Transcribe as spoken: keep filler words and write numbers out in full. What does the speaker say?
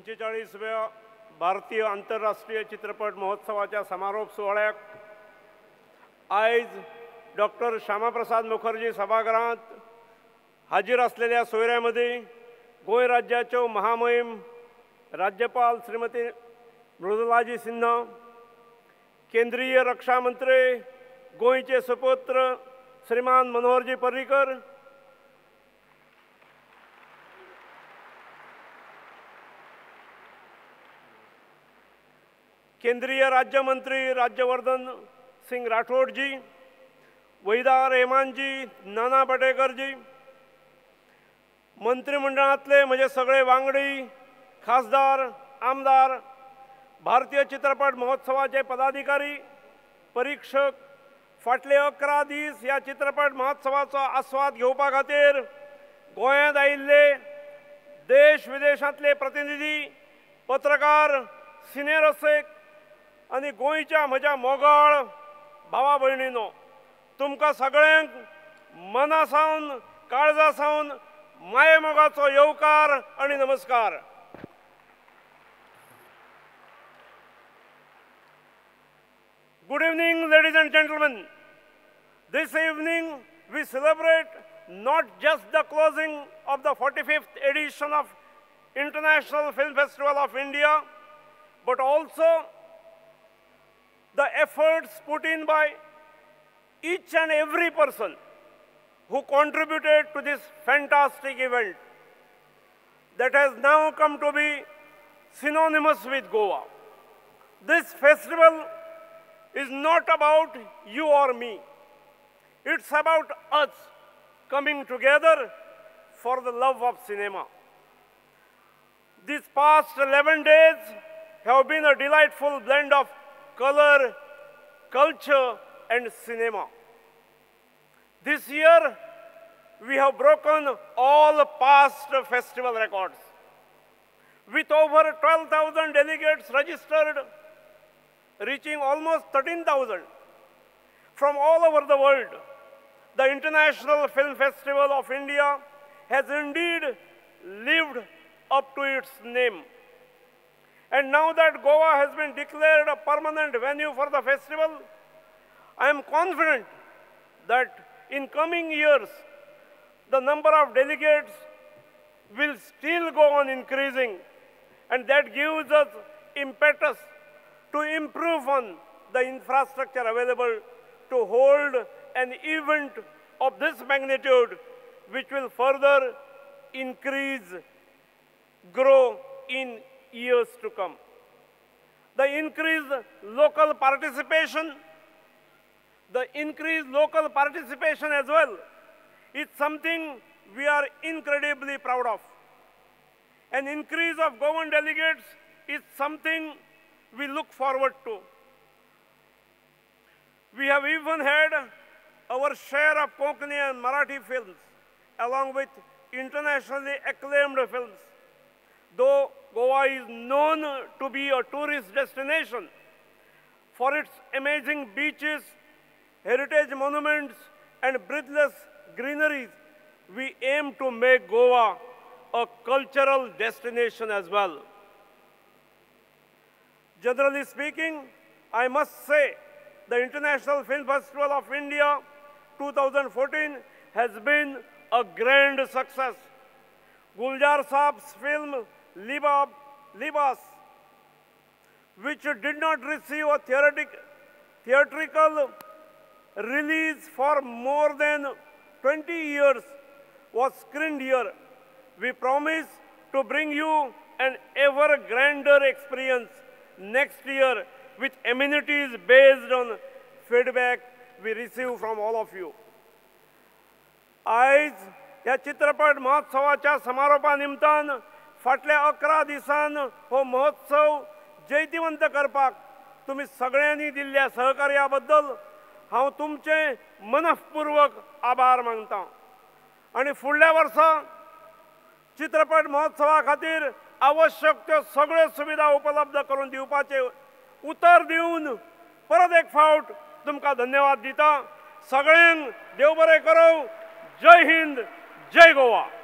पंचेचाळीसव्या भारतीय आंतरराष्ट्रीय चित्रपट महोत्सवाच्या समारोप सोहळ्याक आयज डॉक्टर श्यामाप्रसाद मुखर्जी सभागृहात हाजीर असलेल्या सोयऱ्यामध्ये गोंय राज्याच्यो महामहिम राज्यपाल श्रीमती मृदुलाजी सिन्हा, केंद्रीय रक्षा मंत्री गोंयचे सुपुत्र श्रीमान मनोहरजी पर्रीकर, केंद्रीय राज्य मंत्री राज्यवर्धन सिंह राठौड़ जी, वहीदा रहमान जी, नाना पाटेकर जी, मंत्रिमंडळातले म्हजे सगळे वांगडी, खासदार, आमदार, भारतीय चित्रपट महोत्सवाचे पदाधिकारी, परीक्षक, फाटले अकरा दीस ह्या चित्रपट महोत्सवाचो आस्वाद घेवपा खातीर गोंयांत आयिल्ले देश विदेशांतले प्रतिनिधी, पत्रकार, सिनेरसिक आनी गोंयच्या म्हज्या मोगाळ भावा भयणींनो, तुमकां सगळ्यांक मना सावन काळजा सावन माये मोगाचो येवकार आनी नमस्कार. Good evening, ladies and gentlemen. This evening we celebrate not just the closing of the forty-fifth edition of International Film Festival of India, but also the efforts put in by each and every person who contributed to this fantastic event that has now come to be synonymous with Goa. This festival is not about you or me. It's about us coming together for the love of cinema. These past eleven days have been a delightful blend of color, culture, and cinema. This year, we have broken all past festival records. With over twelve thousand delegates registered, reaching almost thirteen thousand from all over the world, the International Film Festival of India has indeed lived up to its name. And now that Goa has been declared a permanent venue for the festival, I am confident that in coming years, the number of delegates will still go on increasing, and that gives us impetus to improve on the infrastructure available to hold an event of this magnitude, which will further increase, grow in years to come. The increased local participation, the increased local participation as well, is something we are incredibly proud of. An increase of Goan delegates is something we look forward to. We have even had our share of Konkani and Marathi films, along with internationally acclaimed films. Though Goa is known to be a tourist destination for its amazing beaches, heritage monuments, and breathless greeneries, we aim to make Goa a cultural destination as well. Generally speaking, I must say the International Film Festival of India twenty fourteen has been a grand success. Guljar Saab's film Libab, Libas, which did not receive a theoretic, theatrical release for more than twenty years, was screened here. We promise to bring you an ever grander experience next year with amenities based on feedback we receive from all of you. आयज ह्या चित्रपट महोत्सवाच्या समारोपा निमतान फाटल्या अकरा दिसान हो महोत्सव जैतिवंत करपाक तुम्ही सगळ्यांनी दिल्ल्या सहकार्या बद्दल हांव तुमचे मनपूर्वक आभार मानतां. आणि फुडल्या वर्सा चित्रपट महोत्सवा खातीर आवश्यक त्यो सगळ्यो सुविधा उपलब्ध करून दिवपाचे उतर दिवन परत एक फावट तुमकां धन्यवाद दिता. सगळ्यांक देव बरें करूं. जय हिंद, जय गोवा.